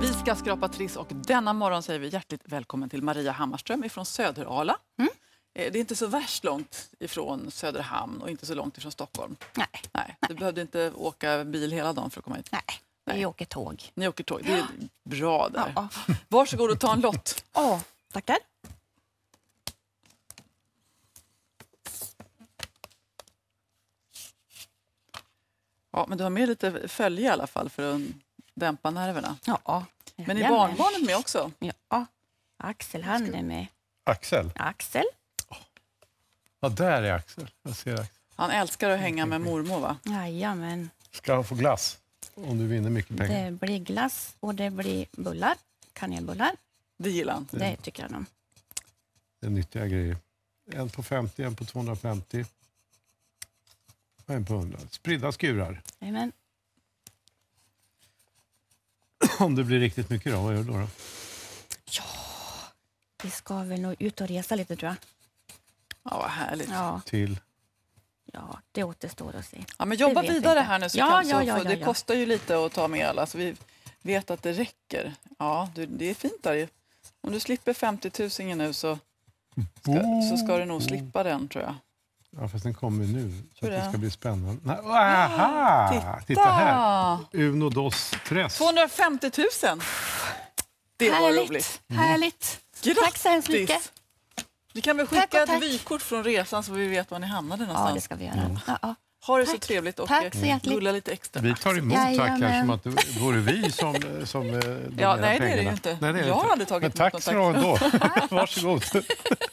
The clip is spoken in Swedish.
Vi ska skrapa triss och denna morgon säger vi hjärtligt välkommen till Maria Hammarström ifrån Söderala. Det är inte så värst långt ifrån Söderhamn och inte så långt ifrån Stockholm. Nej. Du behövde inte åka bil hela dagen för att komma hit. Nej, vi åker tåg. Ni åker tåg, det är bra där. Ja. Varsågod och ta en lott. Tackar. Ja, men du har med lite följe i alla fall för att dämpa nerverna. Ja. Men är barnbarnet med också? Ja, Axel han är med. Axel? Ja, där är Axel. Jag ser Axel. Han älskar att hänga med mormor, va? Jajamän. Ska han få glass om du vinner mycket pengar? Det blir glass och det blir bullar. Kanelbullar. Det gillar han. Det tycker han om. Det är nyttiga grejer. En på 50, en på 250. Och en på 100. Spridda skurar. Jajamän. Om det blir riktigt mycket då, vad gör du då? Ja, vi ska väl nog ut och resa lite tror jag. Ja, vad härligt. Ja. Till? Ja, det återstår att se. Ja, men jobba vidare inte. här nu så Ja. det kostar ju lite att ta med alla så vi vet att det räcker. Ja, det är fint där ju. Om du slipper 50 000 nu så ska du nog slippa den tror jag. Ja, fast den kommer nu. Så att det ska bli spännande. Nej, titta här. Uno dos tres. 250 000. Det var roligt. Härligt. Grattis. Tack så hemskt mycket. Vi kan väl skicka ett vykort från resan så vi vet var ni hamnade någonstans. Ja, det ska vi göra. Ja. Ha det så trevligt och gulla lite extra. Vi tar emot tackar som att det vore vi som ja, nej, det är det ju inte. Nej, det är jag har aldrig tagit emot. Men tack så då. Varsågod.